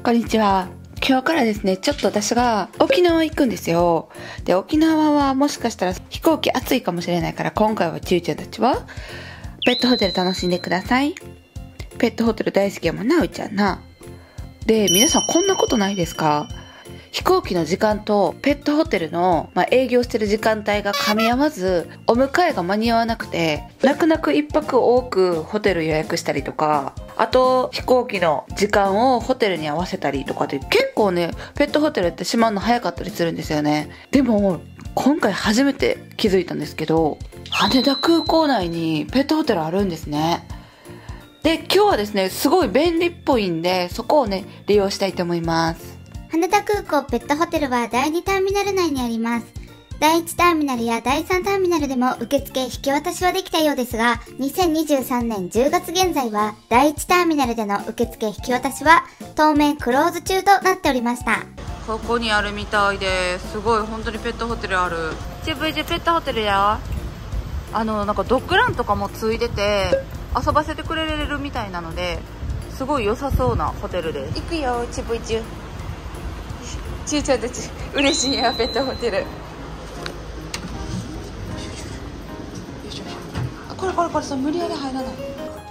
こんにちは。今日からですね、ちょっと私が沖縄行くんですよ。で、沖縄はもしかしたら飛行機暑いかもしれないから、今回はちゅうちゃんたちはペットホテル楽しんでください。ペットホテル大好きやもんな、うちゃんな。で、皆さんこんなことないですか？飛行機の時間とペットホテルの、営業してる時間帯が噛み合わず、お迎えが間に合わなくて、泣く泣く一泊多くホテル予約したりとか、あと飛行機の時間をホテルに合わせたりとかで、結構ね、ペットホテルって閉まるの早かったりするんですよね。でも、今回初めて気づいたんですけど、羽田空港内にペットホテルあるんですね。で、今日はですね、すごい便利っぽいんで、そこをね、利用したいと思います。 羽田空港ペットホテルは第2ターミナル内にあります。第1ターミナルや第3ターミナルでも受付引き渡しはできたようですが、2023年10月現在は第1ターミナルでの受付引き渡しは当面クローズ中となっておりました。 ここにあるみたいです。すごい、本当にペットホテルある。JVJ ペットホテルや。なんかドッグランとかもついてて、遊ばせてくれるみたいなので、すごい良さそうなホテルです。行くよ、チブイチュ。ちゅうちゃんたち嬉しいや、ペットホテル。これそう、無理やり入らない。す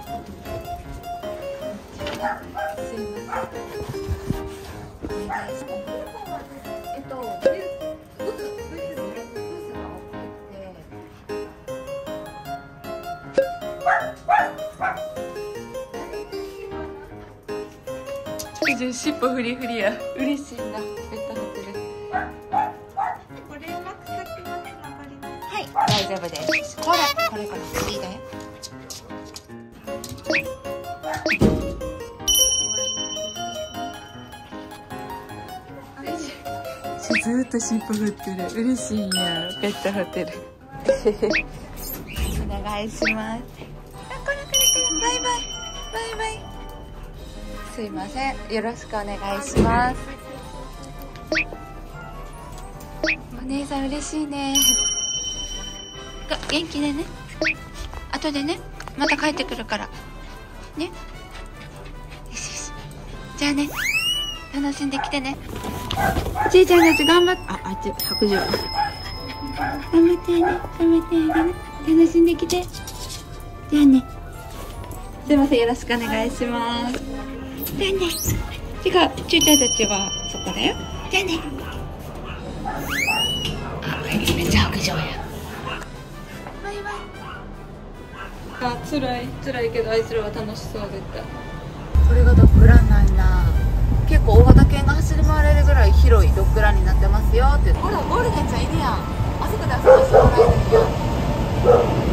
いません。尻尾フリフリや。嬉しいな、ペットホテル。 これうまくさってます。わかります。 はい、大丈夫です。これいいね。ずーっと尻尾振ってる。嬉しいんや、ペットホテル。お願いします。これバイバイバイバイ。すいません、よろしくお願いします。お姉さん嬉しいね。元気でね。後でね、また帰ってくるからね。よしよし、じゃあね、楽しんできてね。ちいちゃんたち頑張って。あっち白状。頑張ってね、頑張ってね、楽しんできて。じゃあね、すいません、よろしくお願いします。じゃあね。違う、ちいちゃんたちはそこだよ。じゃあね。めっちゃ白状や。バイバイ。辛いけど、あいつらは楽しそうだった。これがドッグランなんだ。結構大型犬が走り回れるぐらい広いドッグランになってますよって。ほら、ゴールデンちゃんいるやん。あそこで遊ばせてもらえるんや。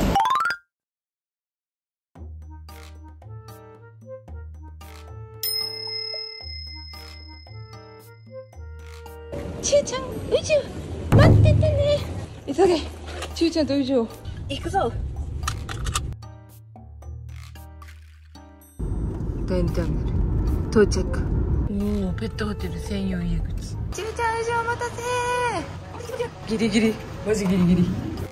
ちゅうちゃん、うじゅ待っててね。急げ、ちゅうちゃんとうじゅ行くぞ。第2ターミナル到着。おお、ペットホテル専用入り口。ちゅうちゃん、うじゅお待たせ。ギリギリ、マジギリギリ。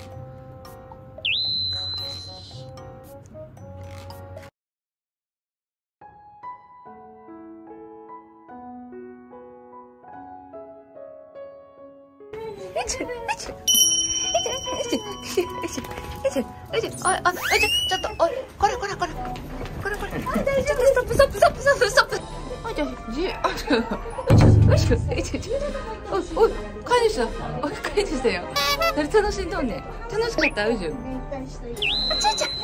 ちょっと、おい、これ。ちょっとストップ。おい、飼い主だ。おい、飼い主だよ。誰楽しんどんねん。楽しかった、うじゅ。ちゅうちゃん、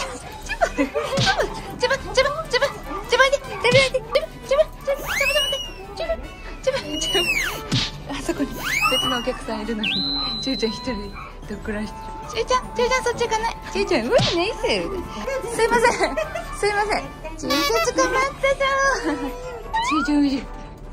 あそこに別のお客さんいるのに、ちゅうちゃん一人でドッグランしてる。ちゅうちゃんそっち行かない。ちゅうちゃん無理ねいせ。すいません。ちゅうちゃん捕まったぞ。ちゅうちゃんうじゅ。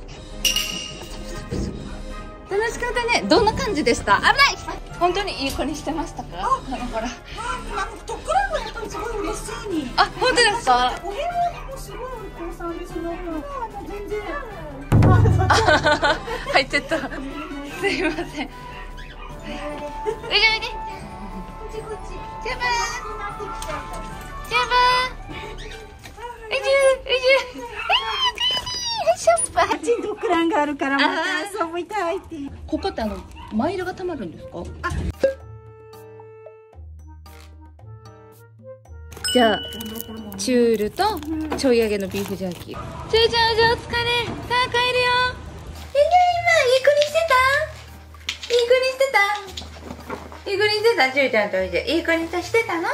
楽しかったね。どんな感じでした？危ない。本当にいい子にしてましたか？ほら。 ドッグランがやっぱりすごい嬉しいに。 あ、本当ですか？ お部屋もすごいお子さんですね。全然。 入ってった。すいません。うじゅ。ジャバー。うじゅ。よいしょ。 あっちにドッグランがあるからまた遊びたいって。 ここってマイルがたまるんですか？じゃあチュールとちょい揚げのビーフジャーキー。ちゅうちゃんお疲れ。さあ帰るよ。いい子にしてたちゅうちゃんとおいで。いい子にしてたの？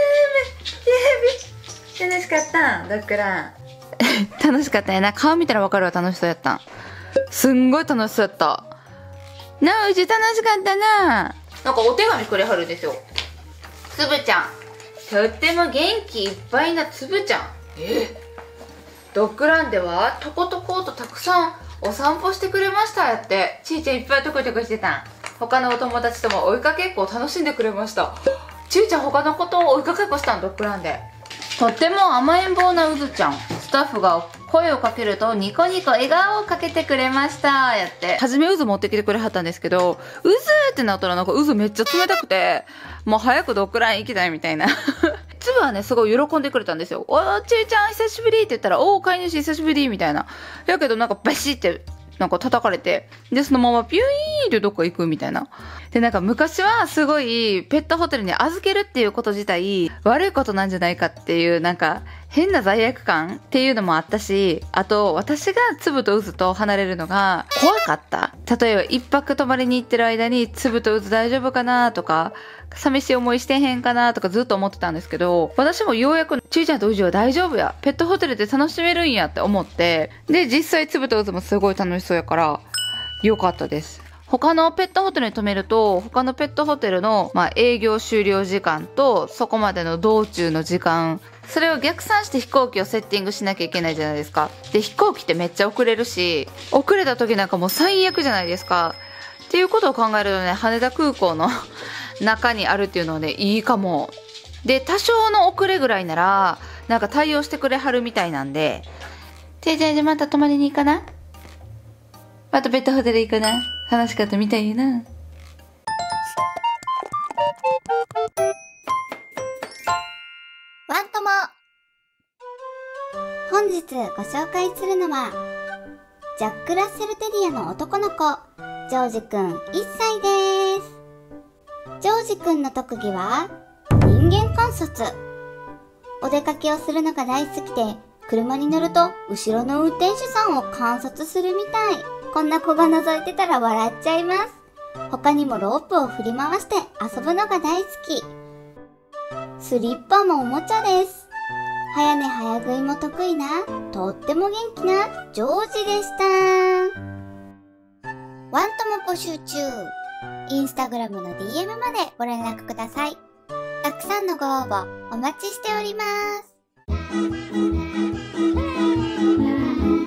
楽しかったんドッグラン。楽しかったやな。顔見たらわかるわ。楽しそうやったん。すんごい楽しそうやった。なあ、うち楽しかったな。なんかお手紙くれはるんですよ。つぶちゃん。とっても元気いっぱいなつぶちゃん。ドッグランではとことことたくさんお散歩してくれましたやって。ちいちゃんいっぱいトコトコしてたん。他のお友達とも追いかけっこを楽しんでくれました。ちいちゃん他の子と追いかけっこしたん、ドッグランで。とっても甘えん坊なうずちゃん。スタッフが声をかけるとニコニコ笑顔をかけてくれましたやって。はじめうず持ってきてくれはったんですけど、うずってなったらなんかうずめっちゃ冷たくて、もう早くドッグラン行きたいみたいな。つぶはね、すごい喜んでくれたんですよ。おー、ちいちゃん久しぶりって言ったら、おー、飼い主久しぶりみたいな。やけどなんかバシってなんか叩かれて、で、そのままピューイーンってどっか行くみたいな。で、なんか昔はすごいペットホテルに預けるっていうこと自体悪いことなんじゃないかっていうなんか変な罪悪感っていうのもあったし、あと私がつぶとうずと離れるのが怖かった。例えば一泊泊まりに行ってる間につぶとうず大丈夫かなとか、寂しい思いしてへんかなとかずっと思ってたんですけど、私もようやくちいちゃんとうじは大丈夫や、ペットホテルで楽しめるんやって思って、で実際つぶとうずもすごい楽しそうやからよかったです。他のペットホテルに泊めると、他のペットホテルの、営業終了時間とそこまでの道中の時間、それを逆算して飛行機をセッティングしなきゃいけないじゃないですか。で飛行機ってめっちゃ遅れるし、遅れた時なんかもう最悪じゃないですか。っていうことを考えるとね、羽田空港の中にあるっていうのはね、いいかも。で多少の遅れぐらいならなんか対応してくれはるみたいなんで、じゃあまた泊まりに行かな。またペットホテル行かな。楽しかったみたいよな。 ワントモ。本日ご紹介するのは、ジャック・ラッセルテリアの男の子、ジョージくん1歳です。ジョージくんの特技は、人間観察。お出かけをするのが大好きで、車に乗ると後ろの運転手さんを観察するみたい。こんな子が覗いてたら笑っちゃいます。他にもロープを振り回して遊ぶのが大好き。スリッパもおもちゃです。早寝早食いも得意な、とっても元気なジョージでした。ワントも募集中。インスタグラムの DM までご連絡ください。たくさんのご応募お待ちしております。